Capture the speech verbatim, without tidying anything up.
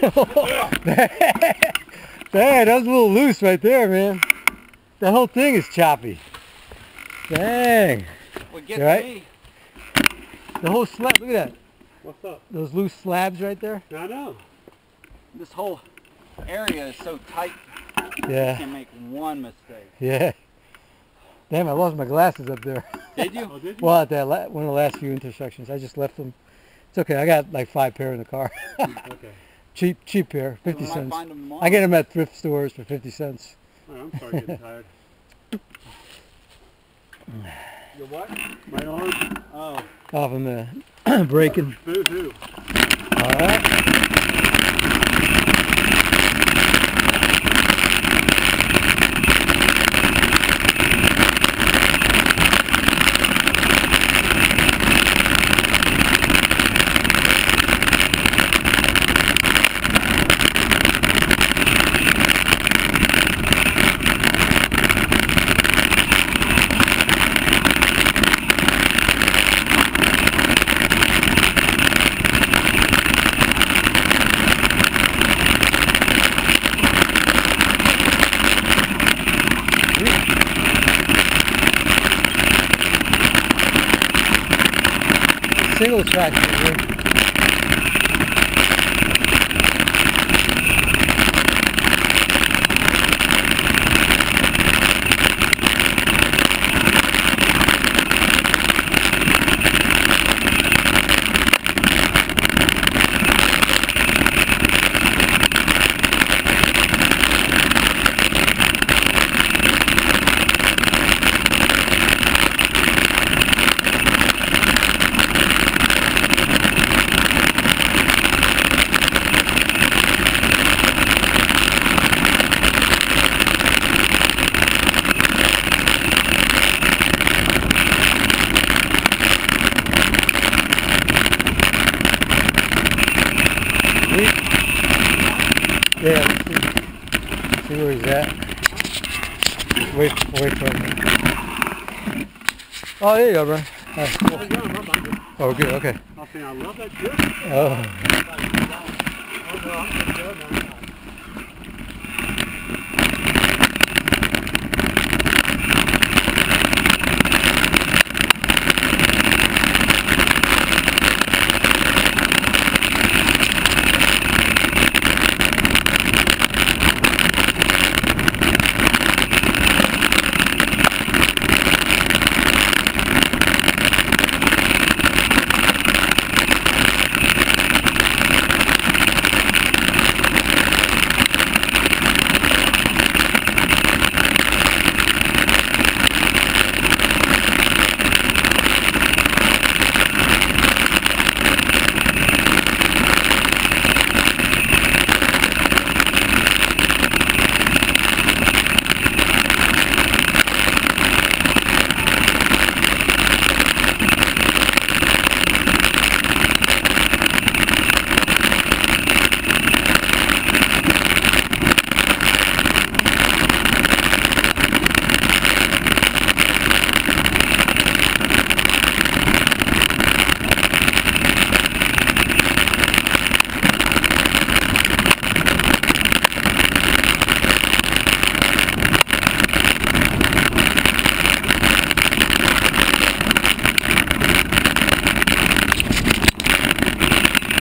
Dang, that was a little loose right there, man. That whole thing is choppy. Dang. Well, get right? me. The whole slab, look at that. What's up? Those loose slabs right there. I know. This whole area is so tight. Yeah. You can make one mistake. Yeah. Damn, I lost my glasses up there. Did you? Oh, did you? Well, at that la one of the last few intersections, I just left them. It's okay. I got like five pair in the car. Okay. cheap, cheap pair, fifty We might cents. find them tomorrow. I get them at thrift stores for fifty cents. Oh, I'm sorry, getting tired. Your what? My arm. Oh. Off in the breaking. Boo hoo. All right. Single track here. Yeah, let's see, see where he's at. Wait, wait for him. Oh, there you go, bro. Right, cool. Oh, good, okay. I think I love that shit. Oh. Oh, no, I'm good, man.